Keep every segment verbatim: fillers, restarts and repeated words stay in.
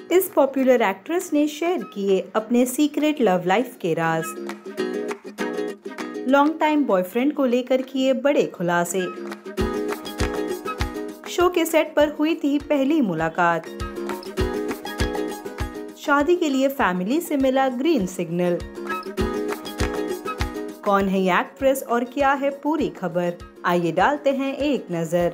इस popular actress ने share किए अपने सीक्रेट लव लाइफ के राज। लॉन्ग टाइम बॉयफ्रेंड को लेकर किए बड़े खुलासे। शो के सेट पर हुई थी पहली मुलाकात। शादी के लिए फैमिली से मिला ग्रीन सिग्नल। कौन है ये एक्ट्रेस और क्या है पूरी खबर, आइए डालते हैं एक नजर।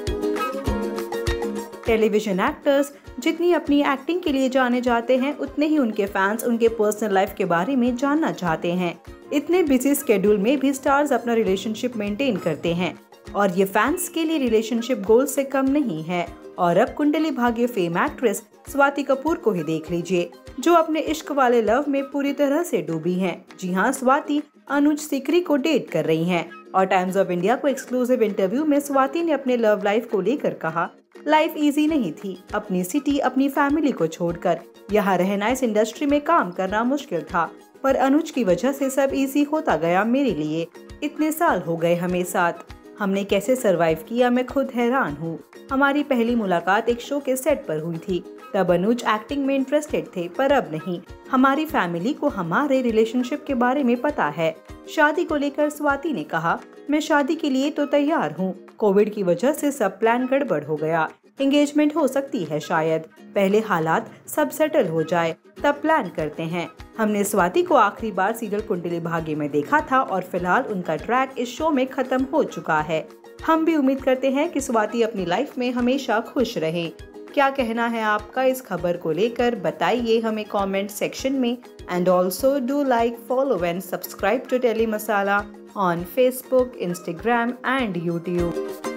टेलीविजन एक्टर्स जितनी अपनी एक्टिंग के लिए जाने जाते हैं, उतने ही उनके फैंस उनके पर्सनल लाइफ के बारे में जानना चाहते हैं। इतने बिजी स्केड्यूल में भी स्टार्स अपना रिलेशनशिप मेंटेन करते हैं और ये फैंस के लिए रिलेशनशिप गोल से कम नहीं है। और अब कुंडली भाग्य फेम एक्ट्रेस स्वाति कपूर को ही देख लीजिए, जो अपने इश्क वाले लव में पूरी तरह से डूबी हैं। जी हाँ, स्वाति अनुज सीकरी को डेट कर रही हैं और टाइम्स ऑफ इंडिया को एक्सक्लूसिव इंटरव्यू में स्वाति ने अपने लव लाइफ को लेकर कहा, लाइफ इजी नहीं थी। अपनी सिटी, अपनी फैमिली को छोड़कर यहाँ रहना, इस इंडस्ट्री में काम करना मुश्किल था, पर अनुज की वजह से सब इजी होता गया मेरे लिए। इतने साल हो गए हमें साथ, हमने कैसे सरवाइव किया मैं खुद हैरान हूँ। हमारी पहली मुलाकात एक शो के सेट पर हुई थी, तब अनुज एक्टिंग में इंटरेस्टेड थे, पर अब नहीं। हमारी फैमिली को हमारे रिलेशनशिप के बारे में पता है। शादी को लेकर स्वाति ने कहा, मैं शादी के लिए तो तैयार हूँ, कोविड की वजह से सब प्लान गड़बड़ हो गया। एंगेजमेंट हो सकती है शायद, पहले हालात सब सेटल हो जाए तब प्लान करते हैं। हमने स्वाति को आखिरी बार सीरियल कुंडली भाग्य में देखा था और फिलहाल उनका ट्रैक इस शो में खत्म हो चुका है। हम भी उम्मीद करते हैं कि स्वाति अपनी लाइफ में हमेशा खुश रहे। क्या कहना है आपका इस खबर को लेकर, बताइए हमें कमेंट सेक्शन में। And also do like, follow and subscribe to Tele Masala on Facebook, Instagram and YouTube.